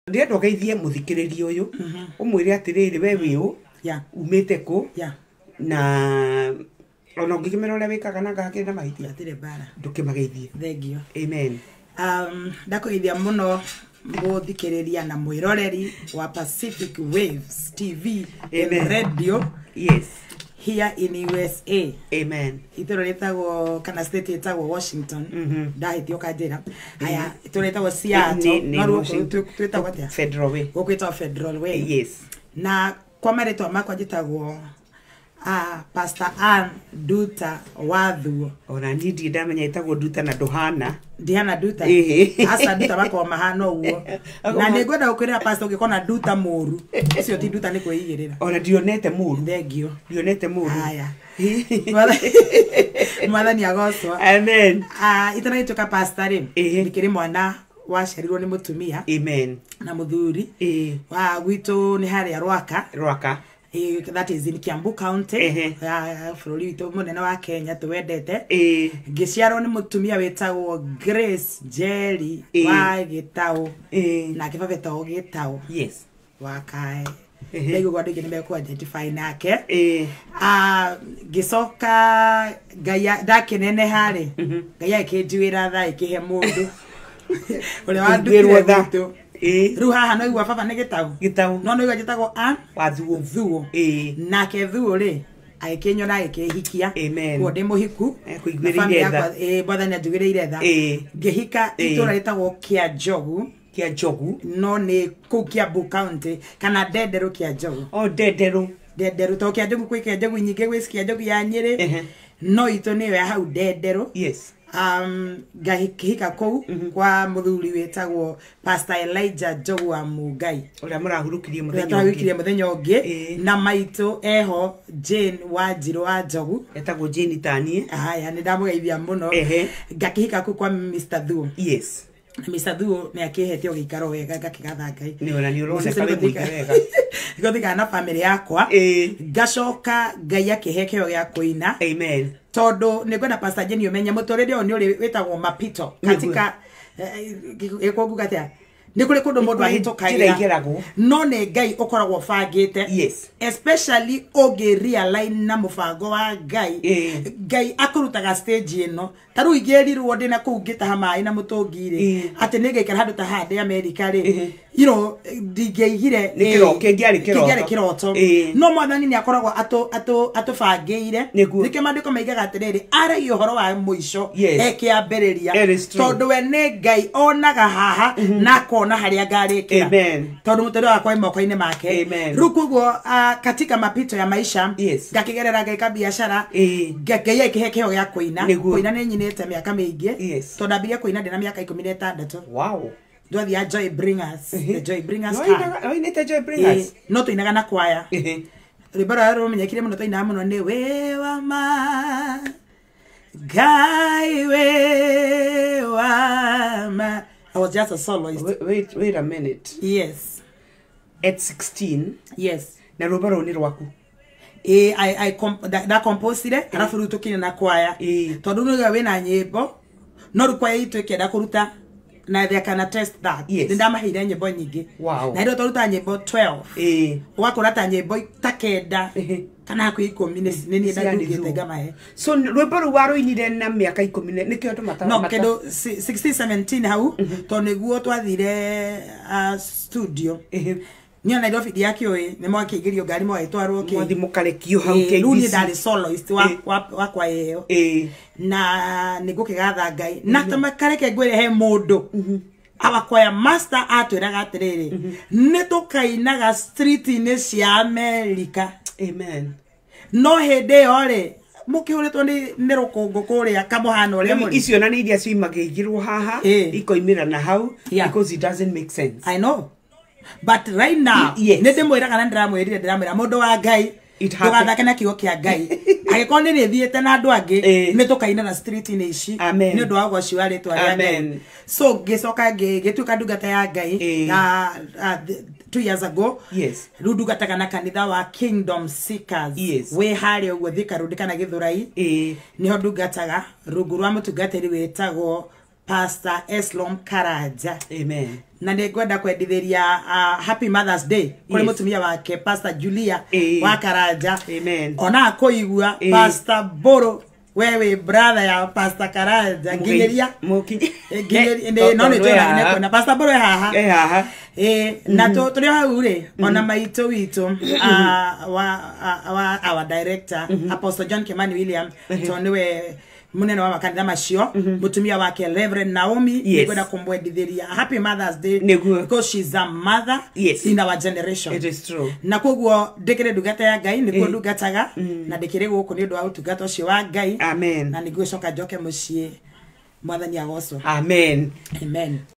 Ndiendo geithie muthikiriria uyu umwire atiriri we wiu umite ku na ona ngikimera uria wikaga na ngakira mahitia atire bara ndukimageithie. Thank you. Amen. Ndakuithia muno muthikiriria na mwiroreri wa Pacific Waves TV and radio. Yes. Here in USA. Amen. Itoro letagwo kana state itagwo Washington. Ndahitio kanjira. Haya itoro letagwo Seattle. No twetagwo atia? Federal Way. Gokwetwa Federal Way. Yes. Na kwa maretwa makwa njitagwo Pastor Ann Duta Wathu. Ona ndidi ndamenya itagwo Duta na Dohana. Diana Duta. Asa Duta bako mahano uo. Na nigwenda ukwirira pastor ukikona Duta muru. Ucio ti Duta ni kwiyirira. Ona dionete muru. Thengio. Dionete muru. Haya. Mwathani agocwo. Amen. Itana ituka pastor ri. Ndikiri mwana waciarirwo ni mutumia. Amen. Na muthuri. Wa gwitu ni haria Rwaka. That is in Kiambu County. Bururi witu munene wa Kenya tuwendete. Ngiciarwo ni mutumia wetagwo Grace Jerry wa Gitau. Na kibabetagwo Gitau. Yes. Wakae. Ndego gwa ndike nimbe ku identify nake. Gicoka Ngaya ndakinene hari. Ngaya ikinjuira tha ikihe mundu. Ule wa ndukire gwitu. Riu haha no igwa baba ni Gitau no igwa jitagwo Wathuo nake Thuo ri agikinyona agikihikia wo ndi muhiku kuigwirire tha bwathani ajugirire tha ngihika itura ritagwo Kianjogu no ni ku Kiambu County kana Ndenderu Kianjogu Ndenderu to Kianjogu kwi Kianjogu nyinge gwi Kianjogu ya Nyeri no ito niwe hau Ndenderu. Yes. Ngahika kou kwa muthuri wetagwo Pastor Elijah Njogu wa Mugai uria murahurukirie muthenya ungi na maitu eho Jane Wanjiru wa Njogu etagwo Jane Tanie. Haya ni ndamugeithia muno. Ngakihika kou kwa Mr. Thuo. Yes. Mr. Thuo ni akihetio gikaro wega ngakigatha Ngai ni ona ni urone pale wega ngothika na family yakwa ngacoka Ngai akihekeo gya kuina. Amen. Todo nigwenda Pastor Jenny umenye mutorere oni uri wetagwo mapito katika ekogugatia ni kuri kundu mundu ahitukaira no ne Ngai ukoragwo bangite. Yes. Especially oge realign na mubango wa Ngai. Ngai akurutaga stage ino taru igerirwo ndina kungita hamai na mutongire ati nigekera handu ta hande America ri ndigeigire nikiroke kiroto no mwathani ni akoragwo atubangiire nike mandiko maigaga atiriri ara uhoro wa muico ekiambiriria tondu we ni Ngai onaga haha na kona haria ngarikira tondu mutere wakwa imoko-ini make riu koguo katika mapito ya maisha ngakigerera ngeka biashara Ngai ikihekeo gya kuina ni nyinete miaka mingi tondu ambirie kuina ndina miaka 16. Wow. Ndwathia Joy Bringers. The Joy Bringers. No inete Joy Bringers. No tuinaga na kwaya. Ribara rumenyekire muno tuinaga muno ni we wa ma Ngai we wa ma. I was just a soloist. Wait a minute. Yes. At 16. Yes. Na rubara ni rwaku. I composed it. Arafu rutukine na kwaya. Tondu nuga we na nyimbo. No rukwaya itu ikenda kuruta na they can attest that. Yes. Ndamahire nyimbo nyingi. Wow. Na ndo toruta nyimbo 12. Wakora ta nyimbo takenda. Kana ku 10 nini ndagugite gamae. So rwimbo rwaro inire na miaka 10 nikio tumatara. No kendo 16 17 hau to niguo twathire studio. Nyo na Nairobi yakio ni mwakigirio ngari mwaitwarwo ki mwathi mukarekio hau KBC runi ndari soloist wa kwa yeo na nigukigatha Ngai na tamakareke ngwire he mundu abakwaya master atwiraga atiriri ni tukainaga street-ini cia America. Amen. No hende yore mukiuritwo ni rukungu kuria kamuhana uria muri icio na ni iria ciimagigirwo haha ikoimira na hau because it doesn't make sense. I know. But right now, nende mwiraga na ndiramwira mundu wa Ngai tugathake na kigo kia Ngai agikoni ni thiete na andu angi ni tukaina na street ini ici ni ndu wa gwaci wa ritwa ria Ngai. So gicoka gituka ndungata ya Ngai 2 years ago. Yes. Rudugataga na kanitha wa Kingdom Seekers. Yes. We hari uguo Thika Road kana Githurai. Niho ndungataga rungu rwa mutungatiri wetagwo Pastor Eslom Karaja. Amen. na nĩngwenda kwendithĩria happy Mother's Day kũrĩ mũtumia wake Pastor Julia wa Karanja. Amen. Ona akũigua Pastor Boro wewe brother ya Pastor Karanja nginyeria no nĩ tũra na Pastor Boro haha na tũrĩ hau rĩ ona maitũ witũ our director Apostle John Kimani William toniwe munene wa makanitha macio mutumia wake Reverend Naomi nĩkwenda kumwendithĩria happy Mother's Day because she's a mother in our generation. It is true. Na koguo ndekere ndungata ya Ngai nĩkuo ndungataga na ndekere gũkũ nĩ ũndũ wa ũtungata ũcio wa Ngai. Amen. Na nĩguo coka njoke mũciĩ mwathani agocwo. Amen. Amen.